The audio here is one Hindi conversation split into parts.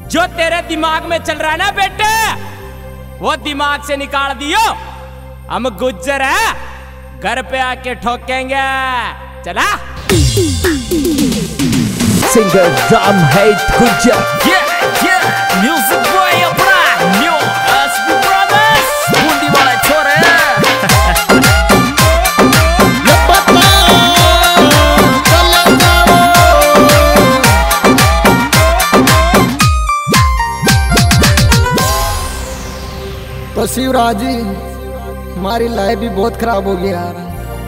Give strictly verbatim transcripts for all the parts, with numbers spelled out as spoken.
जो तेरे दिमाग में चल रहा है ना बेटे, वो दिमाग से निकाल दियो। हम गुज्जर है, घर पे आके ठोकेंगे। चला सिंगर दम है गुज्जर। yeah, yeah, म्यूजिक बॉय अपना न्यू एसपी ब्रदर्स, बूंदी वाला छोरे। तो शिवराज जी, हमारी लाइफ भी बहुत खराब हो गया यार।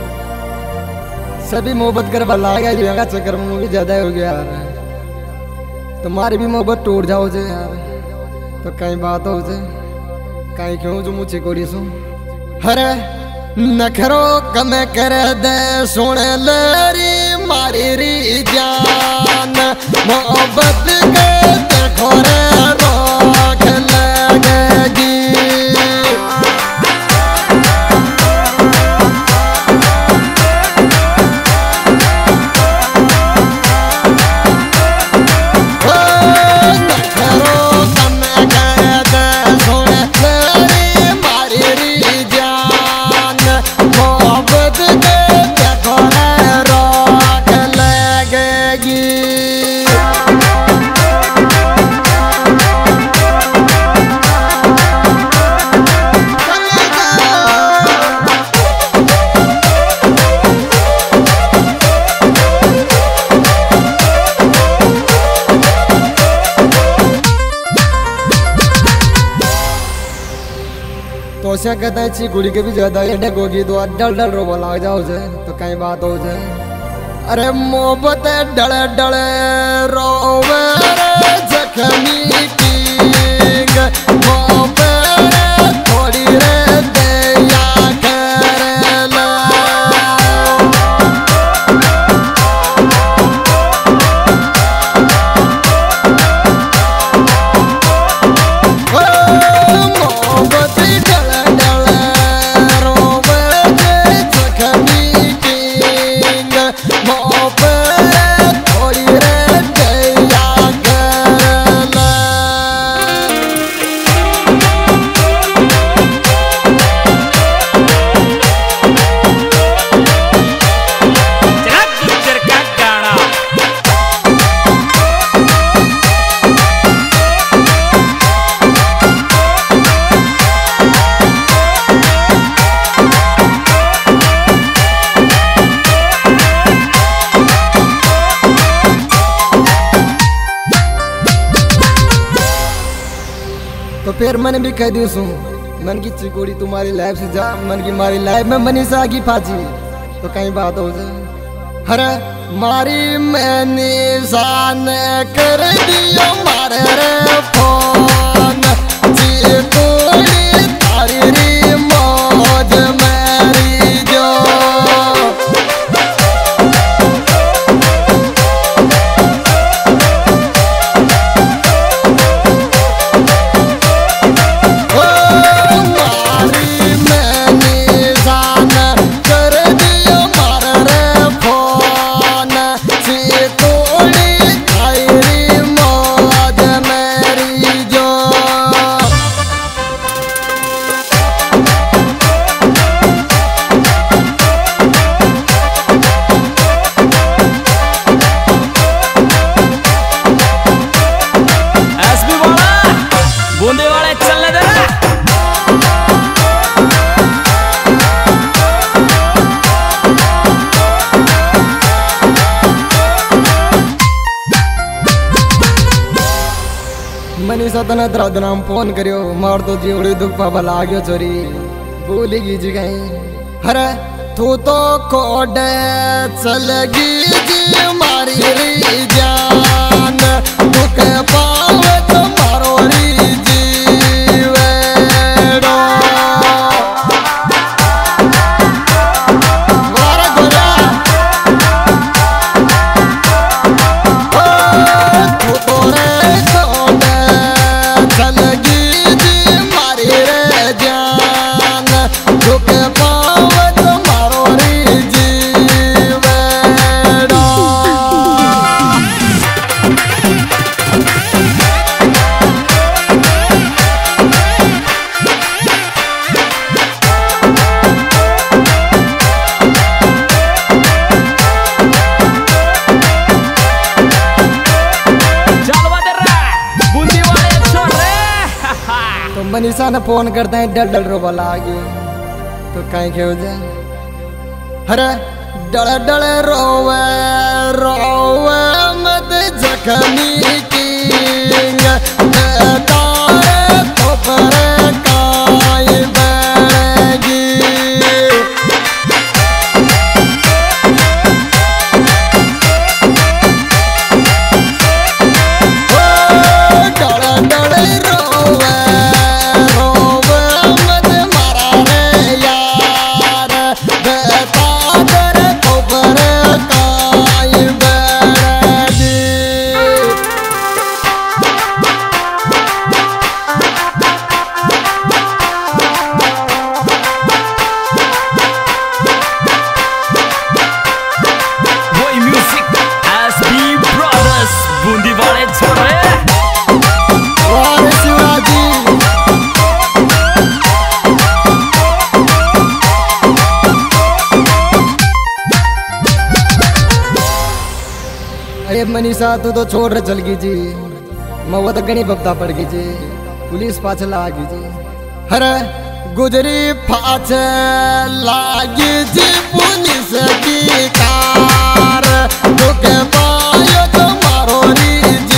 सभी मोहब्बत कर भला गया, जो का चक्कर में भी ज्यादा हो गया यार। तुम्हारी भी मोहब्बत टूट जाओ जे यार, तो कहीं बात हो जे, कहीं क्यों जो मुझे कोरी सो। हरे नखरो कम कर दे सुन लेरी मारी री जान, मोहब्बत के देखो रे रोक लगेगी। तो ऐसा कहता है ची गुड़ी के भी ज्यादा ये होगी तो डल डल रो बोला जाओ जे, तो कहीं बात हो जाए। अरे मोहब्बत डल डल रोवे रे जख्मी किंग, मोहब्बत थोड़ी रे दया कर ला। तो फिर मैंने भी कह दी सू, मन की चिकोड़ी तुम्हारी लाइफ से जा, मन की मारी लाइफ में मनीषा की फांसी, तो कहीं बात हो जाए। हरे मारी मैंने शान कर दियो मारे रे फोन, चिकोड़ी तारी री मौज मेरी जो। मनीषा तना दर्द नाम फोन करियो, मार तो जीवड़ी दुख पापा लाग्यो चोरी भूलेगी जी कहीं। हरे तू तो कोडे चलगी जी मारी री जान, दुख पावे तो मारो री जीवेड़ो। मारा गोरा तू तो रे कोडे चलगी जी मारी रे जान, दुख पावे तो मारो री जीवेड़ो। मनीषा ने फोन करते हैं डल डल रोबा लागे तो कहीं के हो जाए अरे डल डल रोवे रोवे मत जखमी किंग तारे तो पर काई बैगी मनीषा तू तो छोड़ चल गई जी मवा तो गणी बपता पड़ गई जी पुलिस पाछ लागी जी अरे गुजरी पाछ लागी जी पुलिस की कार दुख पायो तो मारो री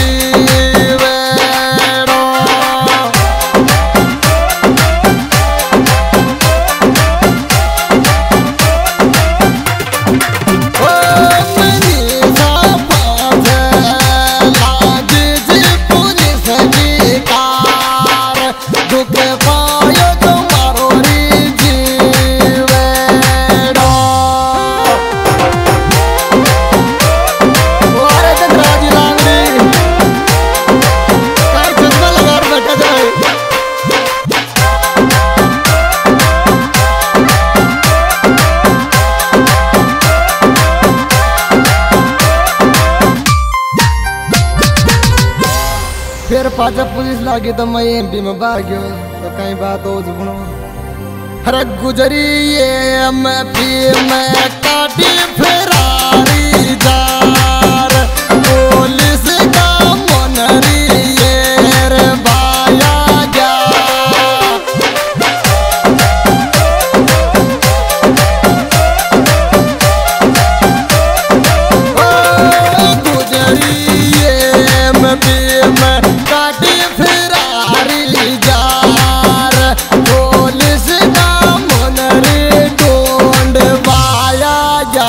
फिर पाचा पुलिस लागी तो मैं एमपी में भाग्यो तो कहीं बात हो जुगनो अरे गुजरी ये एमपी में काटी फिरारी जार पुलिस का मनरी ये रे बाया जा ओ गुजरी ये एमपी में काटी फिरारी जार पुलिस का मनरी ढूंढ पाया जा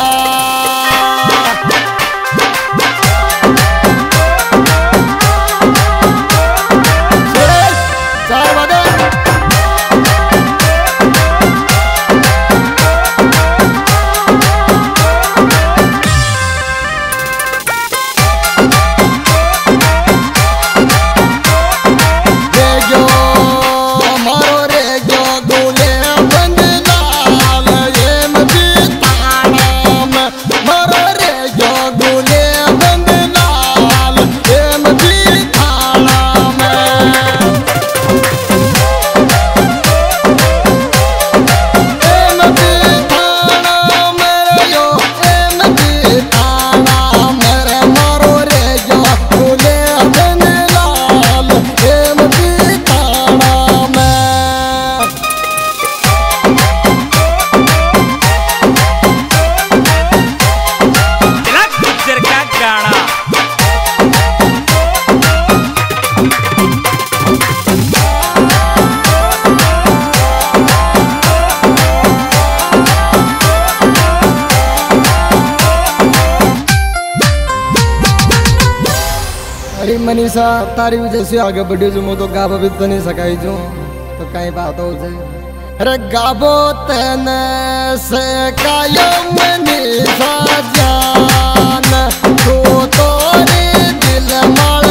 अरे मनीषा तारी वजह से आगे बढ़ी जो मो तो गाबो भी तो नहीं सकाई जो तो कहीं बात हो जाए अरे गाबो तने से कायो मनीषा जान तो तोरे दिल मार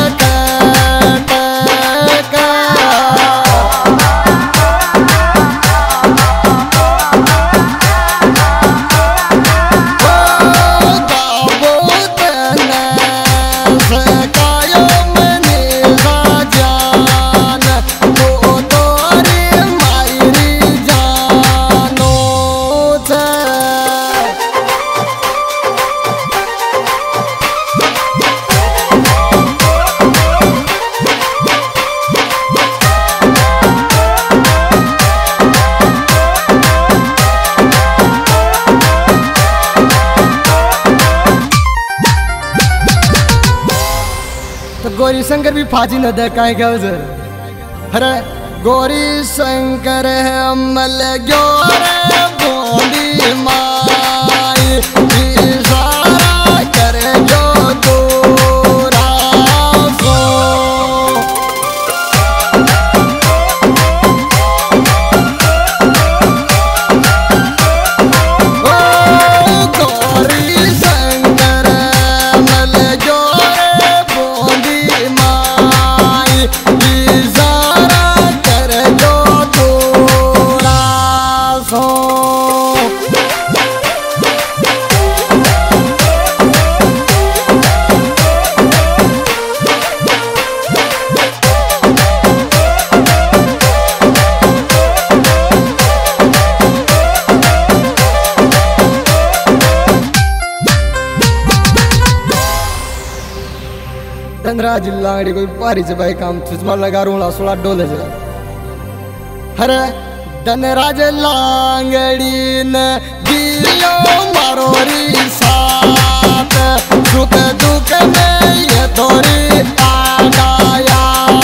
शंकर भी फाजी न दे काहे क्या उसे अरे गौरी शंकर है अमल ग्योरे बोली माई इशारा करे जो तोरा सो धनराज लांगड़ी कोई पारी से भाई काम चुचमा लगा रोला सोला डोले से अरे धनराज लांगड़ी ने दियो मारो री साथ सुख दुख में ये तोरी आगाया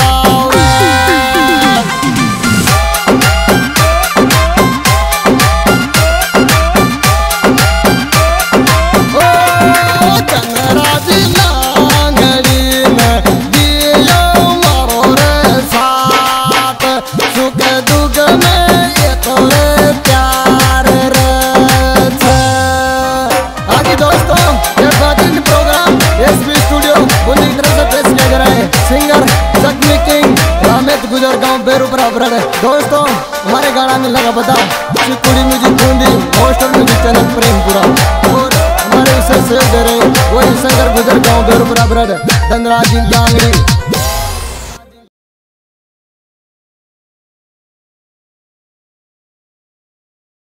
गुजर गांव बेरू बराबर है दोस्तों हमारे गाना में लगा बता कुड़ी म्यूजिक ढूंढी हॉस्टल म्यूजिक चैनल प्रेमपुरा और हमारे उसे सेव दे रहे वही शंकर गुजर गांव बेरू बराबर है धनराज लांगड़ी।